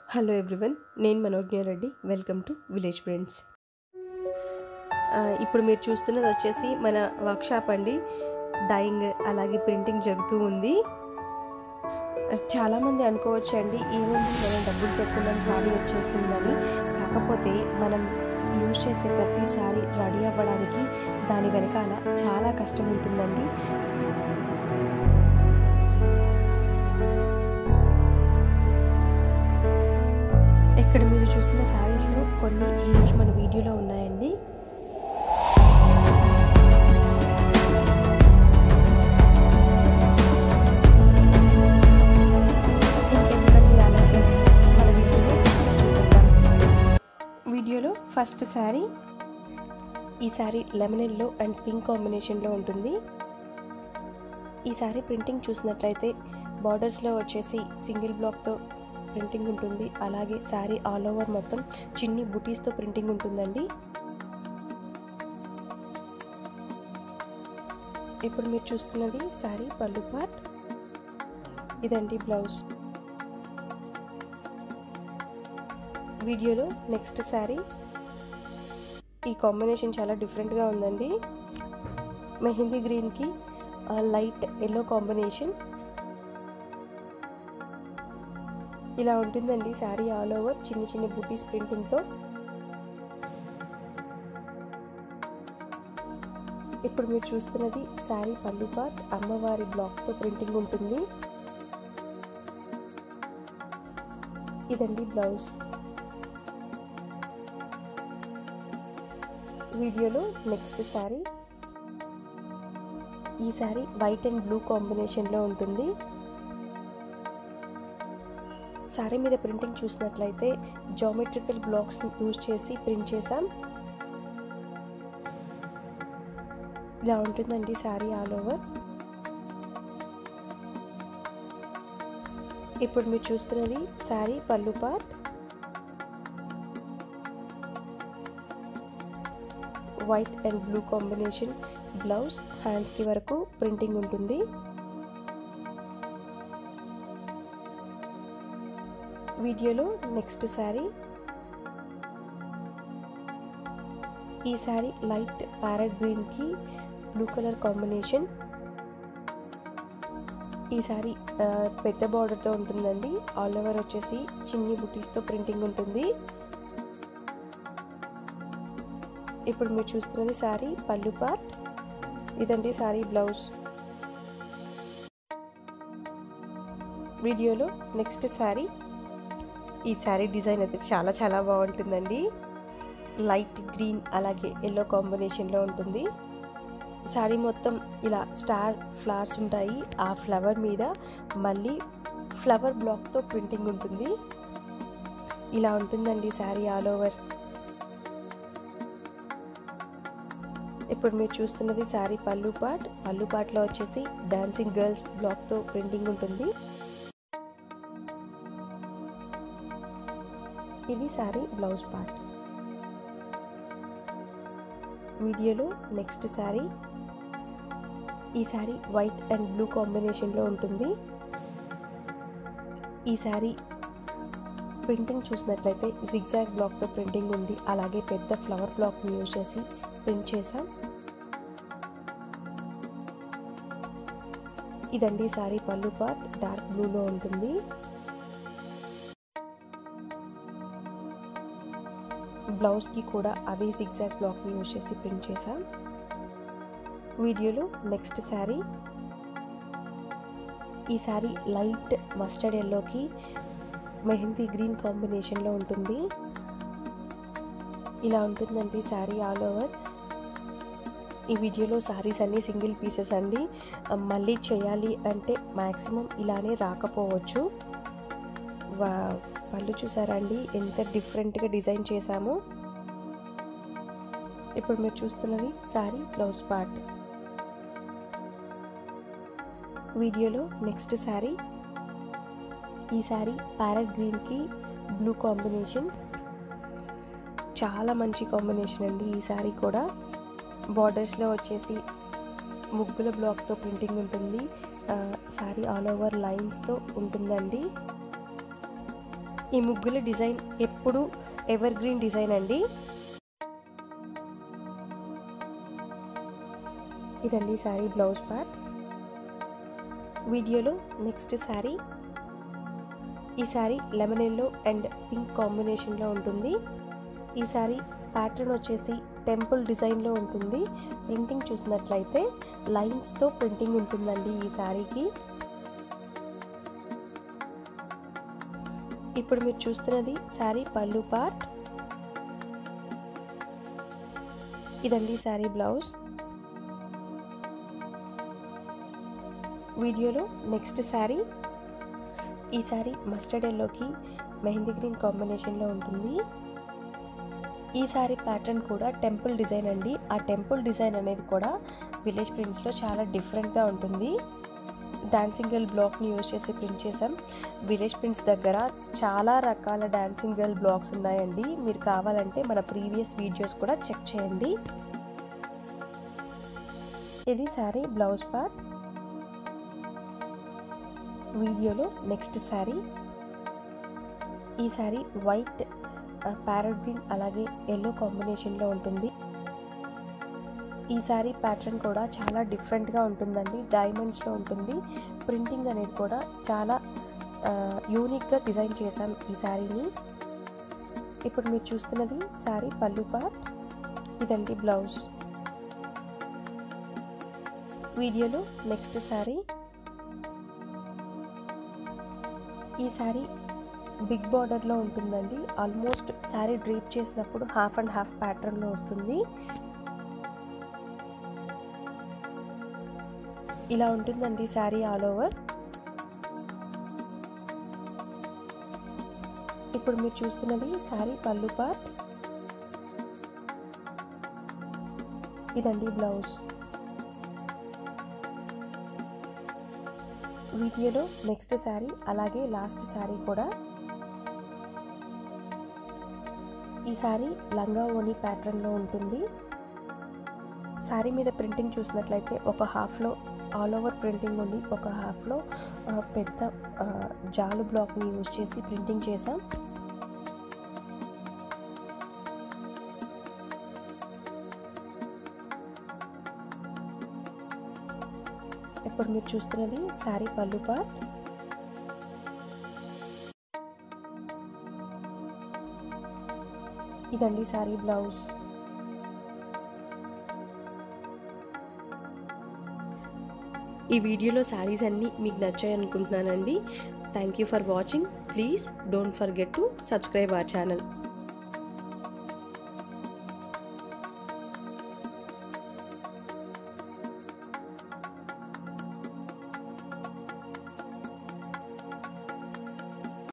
Hello everyone, నేను Manogna Reddy. Welcome to village friends. ఇప్పుడు మీరు చూస్తున్నది వచ్చేసి మన వర్క్షాప్ అండి. డైయింగ్ అలాగే ప్రింటింగ్ జరుగుతూ ఉంది. చాలామంది అనుకోవచ్చు అండి, ఏముంది మనం డబ్బులు పెట్టుకున్నాం శారీ వచ్చేస్తుందని. కాకపోతే మనం యూజ్ చేసే ప్రతిసారి రెడీ అవ్వడానికి దాని వెనకాల చాలా కష్టం ఉంటుందండి. ఇక్కడ మీరు చూస్తున్న శారీస్లో కొన్ని ఈరోజు మన వీడియోలో ఉన్నాయండి. ఇంకెందుకంటే ఆలస్యం, మన వీడియోలో శారీస్ చూసేద్దాం. వీడియోలో ఫస్ట్ శారీ, ఈ saree lemon yellow and pink కాంబినేషన్లో ఉంటుంది. ఈ శారీ ప్రింటింగ్ చూసినట్లయితే బార్డర్స్లో వచ్చేసి సింగిల్ బ్లాక్తో ప్రింటింగ్ ఉంటుంది. అలాగే శారీ ఆల్ ఓవర్ మొత్తం చిన్ని బుటీస్తో ప్రింటింగ్ ఉంటుందండి. ఇప్పుడు మీరు చూస్తున్నది శారీ పళ్ళు పార్ట్. ఇదండి బ్లౌజ్. వీడియోలో నెక్స్ట్ శారీ. ఈ కాంబినేషన్ చాలా డిఫరెంట్గా ఉందండి. మెహందీ గ్రీన్కి లైట్ ఎల్లో కాంబినేషన్. ఇలా ఉంటుందండి శారీ ఆల్ ఓవర్ చిన్ని చిన్ని బూటీస్ ప్రింటింగ్తో. ఇప్పుడు మీరు చూస్తున్నది శారీ పళ్ళు పార్ట్. అమ్మవారి బ్లాక్తో ప్రింటింగ్ ఉంటుంది. ఇదండి బ్లౌజ్. వీడియోలో నెక్స్ట్ శారీ. ఈ శారీ వైట్ అండ్ బ్లూ కాంబినేషన్లో ఉంటుంది. శారీ మీద ప్రింటింగ్ చూసినట్లయితే జామెట్రికల్ బ్లాక్స్ని యూజ్ చేసి ప్రింట్ చేసాం. ఇలా ఉంటుందండి శారీ ఆల్ ఓవర్. ఇప్పుడు మీరు చూస్తున్నది శారీ పళ్ళు part. White and blue combination blouse. హ్యాండ్స్కి వరకు ప్రింటింగ్ ఉంటుంది. వీడియోలో నెక్స్ట్ శారీ. ఈ శారీ లైట్ ప్యారెట్ గ్రీన్కి బ్లూ కలర్ కాంబినేషన్. ఈ శారీ పెద్ద బార్డర్తో ఉంటుందండి. ఆల్ ఓవర్ వచ్చేసి చిన్ని బుటీస్తో ప్రింటింగ్ ఉంటుంది. ఇప్పుడు మీరు చూస్తున్నది శారీ పళ్ళు పార్ట్. ఇదండి శారీ బ్లౌజ్. వీడియోలో నెక్స్ట్ శారీ. ఈ శారీ డిజైన్ అయితే చాలా చాలా బాగుంటుందండి. లైట్ గ్రీన్ అలాగే ఎల్లో కాంబినేషన్లో ఉంటుంది. శారీ మొత్తం ఇలా స్టార్ ఫ్లవర్స్ ఉంటాయి. ఆ ఫ్లవర్ మీద మళ్ళీ ఫ్లవర్ బ్లాక్తో ప్రింటింగ్ ఉంటుంది. ఇలా ఉంటుందండి శారీ ఆల్ ఓవర్. ఇప్పుడు మీరు చూస్తున్నది శారీ పళ్ళు పార్ట్. పళ్ళు పార్ట్లో వచ్చేసి డాన్సింగ్ గర్ల్స్ బ్లాక్తో ప్రింటింగ్ ఉంటుంది. ఇది శారీ బ్లౌజ్ పార్ట్. వీడియోలో నెక్స్ట్ శారీ. ఈ శారీ వైట్ అండ్ బ్లూ కాంబినేషన్లో ఉంటుంది. ఈ శారీ ప్రింటింగ్ చూసినట్లయితే జిగ్జాగ్ బ్లాక్తో ప్రింటింగ్ ఉంది. అలాగే పెద్ద ఫ్లవర్ బ్లాక్ని యూజ్ చేసి ప్రింట్ చేసాం. ఇదండి శారీ పళ్ళు పార్ట్. డార్క్ బ్లూలో ఉంటుంది. బ్లౌజ్కి కూడా అదే జిగ్జాగ్ బ్లాక్ని యూజ్ చేసి ప్రింట్ చేసాం. వీడియోలో నెక్స్ట్ శారీ. ఈ శారీ లైట్ మస్టర్డ్ ఎల్లోకి మెహందీ గ్రీన్ కాంబినేషన్లో ఉంటుంది. ఇలా ఉంటుందండి శారీ ఆల్ ఓవర్. ఈ వీడియోలో శారీస్ అన్నీ సింగిల్ పీసెస్ అండి. మళ్ళీ చేయాలి అంటే మ్యాక్సిమం ఇలానే రాకపోవచ్చు. పళ్ళు చూసారా అండి ఎంత డిఫరెంట్గా డిజైన్ చేశామో. ఇప్పుడు మీరు చూస్తున్నది శారీ బ్లౌజ్ పార్ట్. వీడియోలో నెక్స్ట్ శారీ. ఈ శారీ ప్యారెట్ గ్రీన్కి బ్లూ కాంబినేషన్. చాలా మంచి కాంబినేషన్ అండి ఈ శారీ కూడా. బార్డర్స్లో వచ్చేసి ముగ్గుల బ్లాక్తో ప్రింటింగ్ ఉంటుంది. శారీ ఆల్ ఓవర్ లైన్స్తో ఉంటుందండి. ఈ ముగ్గుల డిజైన్ ఎప్పుడు ఎవర్ గ్రీన్ డిజైన్ అండి. ఇదండి శారీ బ్లౌజ్ పార్ట్. వీడియోలో నెక్స్ట్ శారీ. ఈ saree lemon yellow and pink కాంబినేషన్లో ఉంటుంది. ఈ శారీ ప్యాటర్న్ వచ్చేసి టెంపుల్ డిజైన్లో ఉంటుంది. ప్రింటింగ్ చూసినట్లయితే లైన్స్తో ప్రింటింగ్ ఉంటుందండి ఈ శారీకి. ఇప్పుడు మీరు చూస్తున్నది శారీ పళ్ళు పార్ట్. ఇదండి శారీ బ్లౌజ్. వీడియోలో నెక్స్ట్ శారీ. ఈ శారీ మస్టర్డ్ ఎల్లోకి మెహందీ గ్రీన్ కాంబినేషన్లో ఉంటుంది. ఈ శారీ ప్యాటర్న్ కూడా టెంపుల్ డిజైన్ అండి. ఆ టెంపుల్ డిజైన్ అనేది కూడా విలేజ్ ప్రింట్స్లో చాలా డిఫరెంట్గా ఉంటుంది. డాన్సింగ్ గర్ల్ బ్లాక్ని యూజ్ చేసి ప్రింట్ చేసాం. విలేజ్ ప్రింట్స్ దగ్గర చాలా రకాల డాన్సింగ్ గర్ల్ బ్లాక్స్ ఉన్నాయండి. మీరు కావాలంటే మన ప్రీవియస్ వీడియోస్ కూడా చెక్ చేయండి. ఇది శారీ బ్లౌజ్ పార్ట్. వీడియోలో నెక్స్ట్ శారీ. ఈ శారీ వైట్ ప్యారెట్ గ్రీన్ అలాగే ఎల్లో కాంబినేషన్లో ఉంటుంది. ఈ శారీ ప్యాటర్న్ కూడా చాలా డిఫరెంట్గా ఉంటుందండి. డైమండ్స్లో ఉంటుంది. ప్రింటింగ్ అనేది కూడా చాలా యూనిక్గా డిజైన్ చేశాం ఈ శారీని. ఇప్పుడు మీరు చూస్తున్నది శారీ పళ్ళు పార్ట్. ఇదండి బ్లౌజ్. వీడియోలో నెక్స్ట్ శారీ. ఈ శారీ బిగ్ బార్డర్లో ఉంటుందండి. ఆల్మోస్ట్ శారీ డ్రీప్ చేసినప్పుడు హాఫ్ అండ్ హాఫ్ ప్యాటర్న్లో వస్తుంది. ఇలా ఉంటుందండి శారీ ఆల్ ఓవర్. ఇప్పుడు మీరు చూస్తున్నది శారీ పళ్ళు పార్ట్. ఇదండి బ్లౌజ్. వీడియోలో నెక్స్ట్ శారీ అలాగే లాస్ట్ శారీ కూడా. ఈ శారీ లంగా ఓని ప్యాటర్న్లో ఉంటుంది. శారీ మీద ప్రింటింగ్ చూసినట్లయితే ఒక హాఫ్లో ఆల్ ఓవర్ ప్రింటింగ్ ఉండి ఒక హాఫ్లో పెద్ద జాలు బ్లాక్ని యూజ్ చేసి ప్రింటింగ్ చేసాం. ఇప్పుడు మీరు చూస్తున్నది శారీ పళ్ళు పార్ట్. ఇదండి శారీ బ్లౌజ్. ఈ వీడియోలో శారీస్ అన్నీ మీకు నచ్చాయి అనుకుంటున్నానండి. Thank you for watching. Please don't forget to subscribe our channel.